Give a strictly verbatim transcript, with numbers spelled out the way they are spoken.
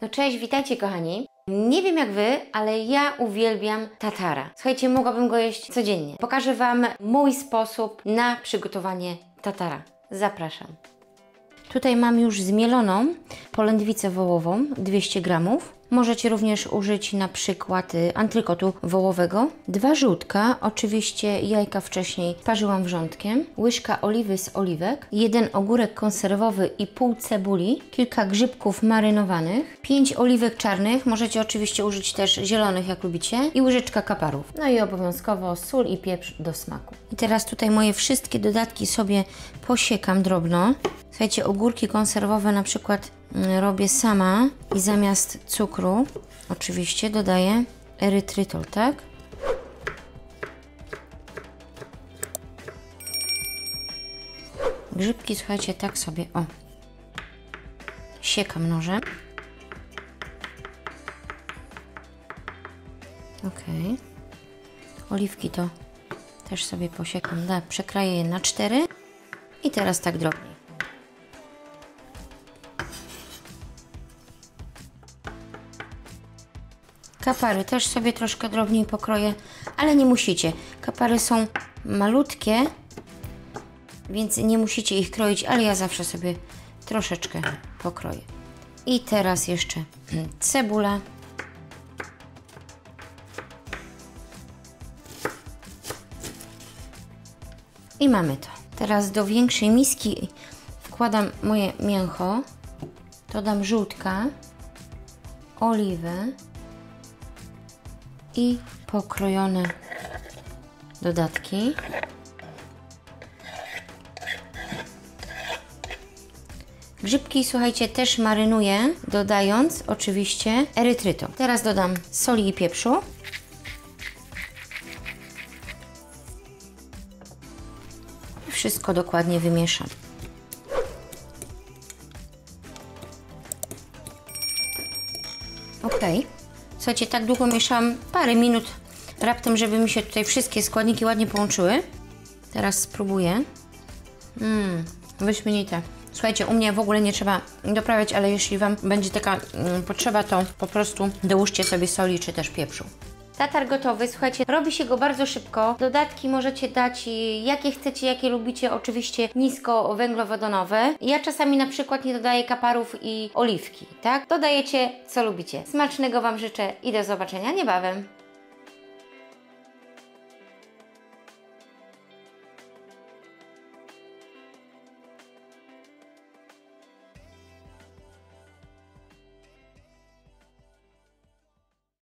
No cześć, witajcie kochani. Nie wiem jak Wy, ale ja uwielbiam tatara. Słuchajcie, mogłabym go jeść codziennie. Pokażę Wam mój sposób na przygotowanie tatara. Zapraszam. Tutaj mam już zmieloną polędwicę wołową, dwieście gramów. Możecie również użyć na przykład antrykotu wołowego. Dwa żółtka, oczywiście jajka wcześniej parzyłam wrzątkiem. Łyżka oliwy z oliwek. Jeden ogórek konserwowy i pół cebuli. Kilka grzybków marynowanych. Pięć oliwek czarnych. Możecie oczywiście użyć też zielonych jak lubicie. I łyżeczka kaparów. No i obowiązkowo sól i pieprz do smaku. I teraz tutaj moje wszystkie dodatki sobie posiekam drobno. Słuchajcie, ogórki konserwowe na przykład robię sama i zamiast cukru oczywiście dodaję erytrytol, tak? Grzybki, słuchajcie, tak sobie, o, siekam nożem. Ok. Oliwki to też sobie posiekam, da, przekraję je na cztery i teraz tak drobniej. Kapary też sobie troszkę drobniej pokroję, ale nie musicie. Kapary są malutkie, więc nie musicie ich kroić, ale ja zawsze sobie troszeczkę pokroję. I teraz jeszcze cebula. I mamy to. Teraz do większej miski wkładam moje mięcho. Dodam żółtka, oliwę i pokrojone dodatki. Grzybki, słuchajcie, też marynuję, dodając oczywiście erytrytol. Teraz dodam soli i pieprzu. I wszystko dokładnie wymieszam. Ok. Słuchajcie, tak długo mieszam, parę minut raptem, żeby mi się tutaj wszystkie składniki ładnie połączyły. Teraz spróbuję. Mmm, wyśmienite. Słuchajcie, u mnie w ogóle nie trzeba doprawiać, ale jeśli Wam będzie taka mm, potrzeba, to po prostu dołóżcie sobie soli czy też pieprzu. Tatar gotowy, słuchajcie, robi się go bardzo szybko. Dodatki możecie dać jakie chcecie, jakie lubicie, oczywiście niskowęglowodanowe. Ja czasami na przykład nie dodaję kaparów i oliwki, tak? Dodajecie co lubicie. Smacznego Wam życzę i do zobaczenia niebawem.